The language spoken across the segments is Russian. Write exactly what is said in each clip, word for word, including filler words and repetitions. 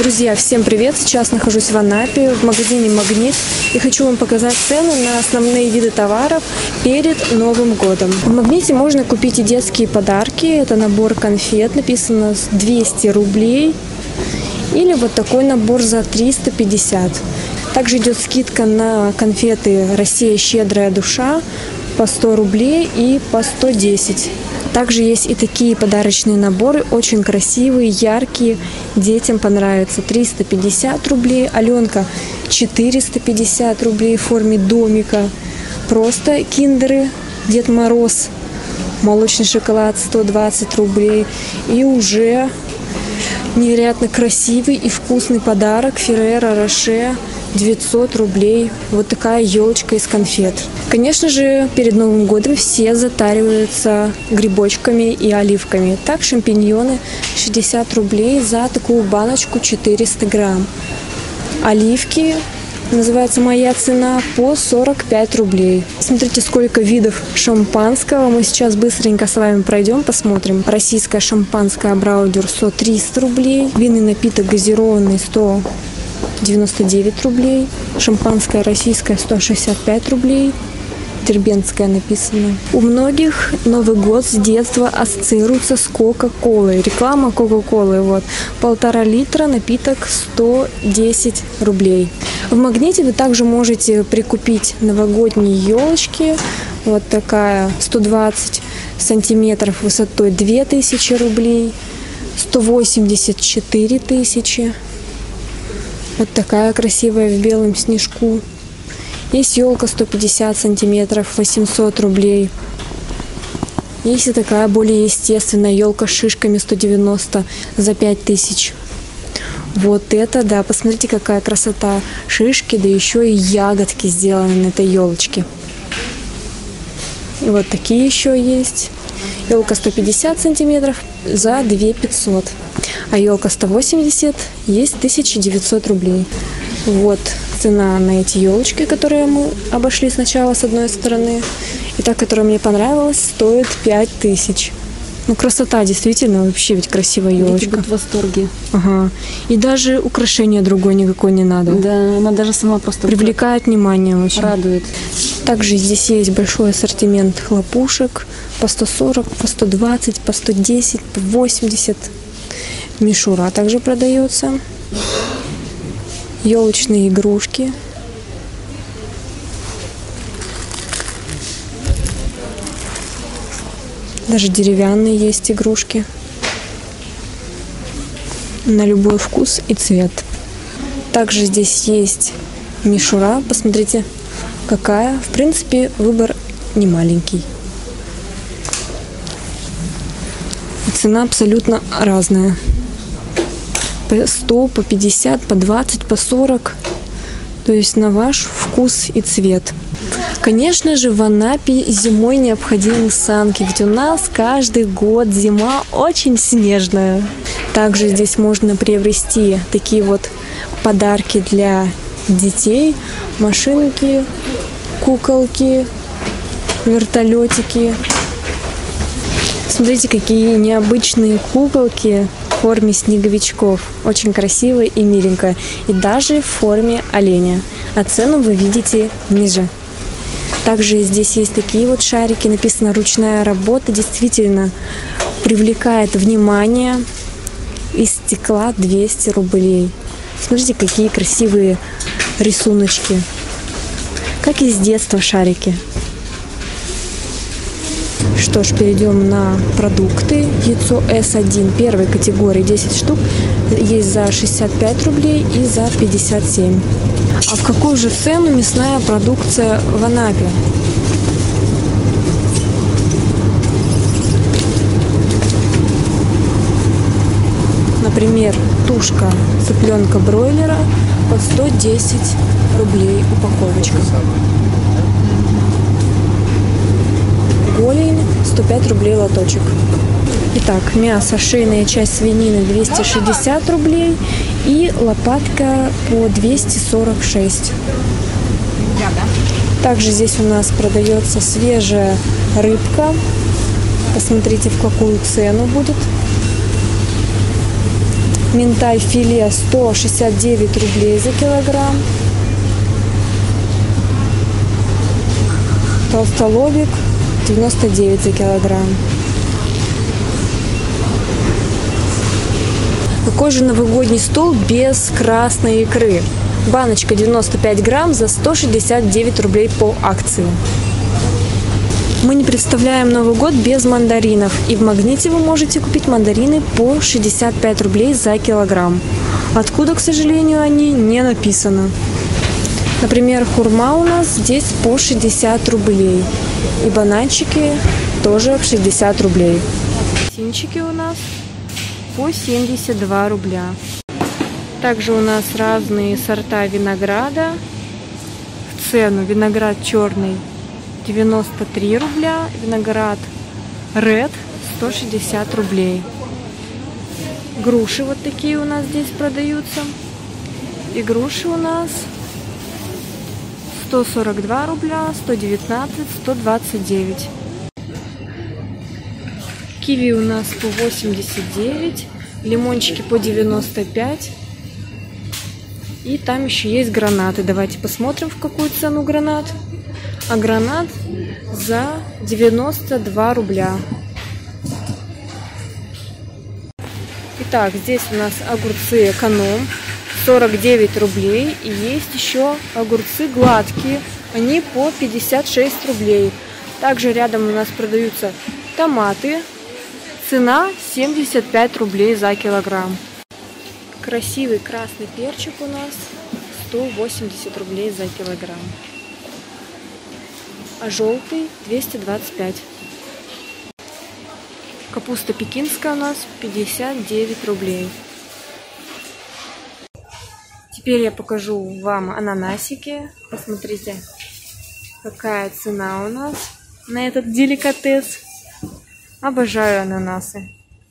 Друзья, всем привет! Сейчас нахожусь в Анапе, в магазине «Магнит», и хочу вам показать цены на основные виды товаров перед Новым годом. В «Магните» можно купить и детские подарки. Это набор конфет, написано двести рублей. Или вот такой набор за триста пятьдесят. Также идет скидка на конфеты «Россия щедрая душа» по сто рублей и по сто десять. Также есть и такие подарочные наборы, очень красивые, яркие, детям понравятся. триста пятьдесят рублей, Аленка четыреста пятьдесят рублей в форме домика. Просто киндеры, Дед Мороз, молочный шоколад сто двадцать рублей. И уже невероятно красивый и вкусный подарок Ферреро Роше девятьсот рублей. Вот такая елочка из конфет. Конечно же, перед Новым годом все затариваются грибочками и оливками. Так, шампиньоны шестьдесят рублей за такую баночку четыреста грамм. Оливки, называется «Моя цена», по сорок пять рублей. Смотрите, сколько видов шампанского. Мы сейчас быстренько с вами пройдем, посмотрим. Российское шампанское Абрау Дюрсо триста рублей. Винный напиток газированный сто девяносто девять рублей. Шампанское российское сто шестьдесят пять рублей. Дербентское написано. У многих Новый год с детства ассоциируется с Кока-Колой. Реклама Кока-Колы. Вот. Полтора литра, напиток сто десять рублей. В «Магните» вы также можете прикупить новогодние елочки. Вот такая сто двадцать сантиметров высотой две тысячи рублей. сто восемьдесят четыре тысячи. Вот такая красивая в белом снежку. Есть елка сто пятьдесят сантиметров, восемьсот рублей. Есть и такая более естественная елка с шишками сто девяносто за пять тысяч. Вот это, да, посмотрите, какая красота. Шишки, да еще и ягодки сделаны на этой елочке. И вот такие еще есть. Елка сто пятьдесят сантиметров за две тысячи пятьсот. А елка сто восемьдесят есть тысяча девятьсот рублей. Вот цена на эти елочки, которые мы обошли сначала с одной стороны. И та, которая мне понравилась, стоит пять тысяч. Ну, красота, действительно, вообще ведь красивая елочка. Дети будут в восторге. Ага. И даже украшения другой никакой не надо. Да, она даже сама просто привлекает внимание очень. Радует. Также здесь есть большой ассортимент хлопушек по сто сорок, по сто двадцать, по сто десять, по восемьдесят. Мишура также продается. Елочные игрушки. Даже деревянные есть игрушки. На любой вкус и цвет. Также здесь есть мишура. Посмотрите, какая. В принципе, выбор не маленький. И цена абсолютно разная. По сто, по пятьдесят, по двадцать, по сорок. То есть на ваш вкус и цвет. Конечно же, в Анапе зимой необходимы санки, ведь у нас каждый год зима очень снежная. Также здесь можно приобрести такие вот подарки для детей. Машинки, куколки, вертолетики. Смотрите, какие необычные куколки в форме снеговичков. Очень красивая и миленькая. И даже в форме оленя. А цену вы видите ниже. Также здесь есть такие вот шарики. Написано «Ручная работа». Действительно привлекает внимание. Из стекла двести рублей. Смотрите, какие красивые рисуночки. Как из детства шарики. Что ж, перейдем на продукты. Яйцо эс один первой категории десять штук. Есть за шестьдесят пять рублей и за пятьдесят семь. А в какую же цену мясная продукция в Анапе? Например, тушка цыпленка бройлера по сто десять рублей упаковочка. Голень сто пять рублей лоточек. Итак, мясо, шейная часть свинины двести шестьдесят рублей и лопатка по двести сорок шесть. Также здесь у нас продается свежая рыбка. Посмотрите, в какую цену будет. Минтай филе сто шестьдесят девять рублей за килограмм. Толстолобик девяносто девять за килограмм. Какой же новогодний стол без красной икры? Баночка девяносто пять грамм за сто шестьдесят девять рублей по акции. Мы не представляем Новый год без мандаринов. И в Магните вы можете купить мандарины по шестьдесят пять рублей за килограмм. Откуда, к сожалению, они не написано. Например, хурма у нас здесь по шестьдесят рублей. И бананчики тоже в шестьдесят рублей. Синчики у нас по семьдесят два рубля. Также у нас разные сорта винограда. В цену виноград черный девяносто три рубля, виноград Red сто шестьдесят рублей. Груши вот такие у нас здесь продаются. И груши у нас сто сорок два рубля, сто девятнадцать, сто двадцать девять. Киви у нас по восемьдесят девять, лимончики по девяносто пять. И там еще есть гранаты. Давайте посмотрим, в какую цену гранат. А гранат за девяносто два рубля. Итак, здесь у нас огурцы эконом сорок девять рублей. И есть еще огурцы гладкие. Они по пятьдесят шесть рублей. Также рядом у нас продаются томаты. Цена семьдесят пять рублей за килограмм. Красивый красный перчик у нас сто восемьдесят рублей за килограмм. А желтый двести двадцать пять. Капуста пекинская у нас пятьдесят девять рублей. Теперь я покажу вам ананасики. Посмотрите, какая цена у нас на этот деликатес. Обожаю ананасы.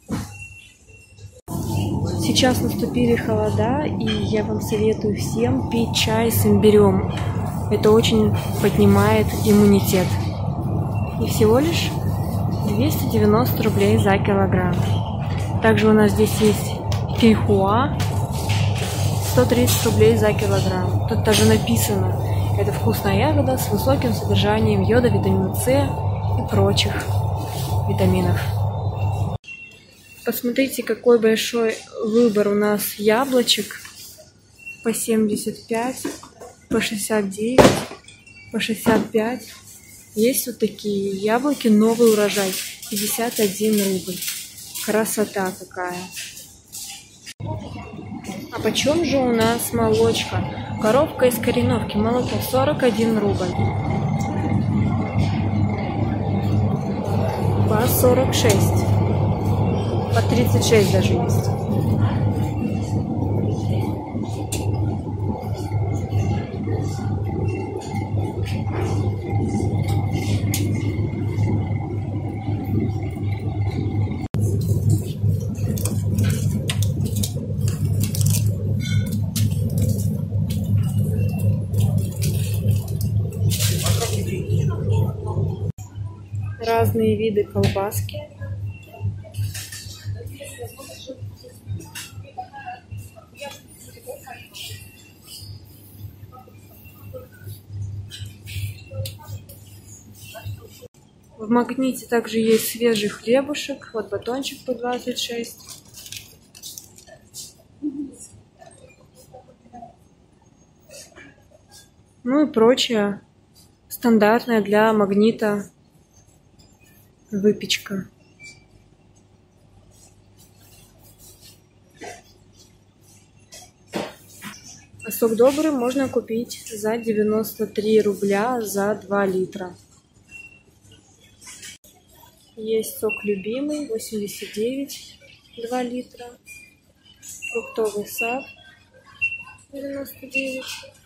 Сейчас наступили холода, и я вам советую всем пить чай с имбирем. Это очень поднимает иммунитет. И всего лишь двести девяносто рублей за килограмм. Также у нас здесь есть фейхоа, сто тридцать рублей за килограмм. Тут даже написано, это вкусная ягода с высоким содержанием йода, витамина С и прочих витаминов. Посмотрите, какой большой выбор у нас яблочек. По семьдесят пять, по шестьдесят девять, по шестьдесят пять. Есть вот такие яблоки, новый урожай, пятьдесят один рубль. Красота какая. А почем же у нас молочка? Коровка из Кореновки, молоко сорок один рубль. По сорок шесть. По тридцать шесть даже есть. Разные виды колбаски. В Магните также есть свежий хлебушек. Вот батончик по двадцать шесть. Ну и прочее. Стандартная для Магнита выпечка. А сок добрый можно купить за девяносто три рубля за два литра. Есть сок любимый восемьдесят девять, два литра. Фруктовый сад девяносто девять.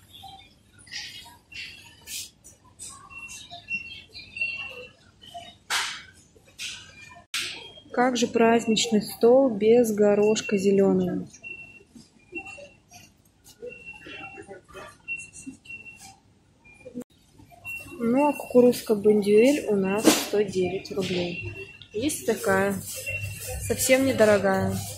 Как же праздничный стол без горошка зеленого? Ну а кукурузка бондюэль у нас сто девять рублей. Есть такая, совсем недорогая.